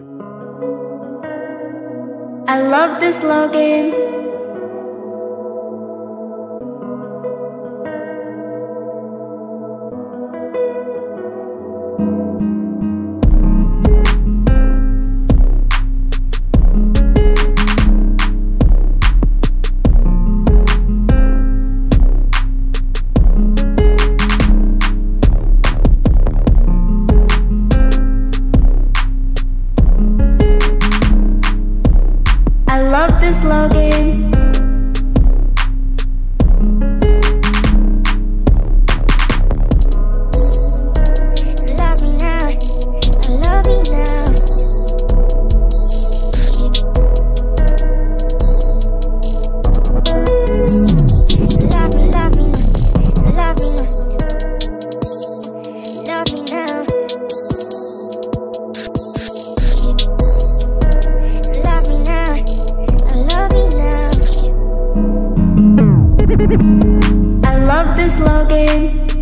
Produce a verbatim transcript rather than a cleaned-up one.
I love this Logxn. I love this Logxn. Love me now, love me now. Love me, love me, love me, love me now. Love me now, love me now. I love this Logxn.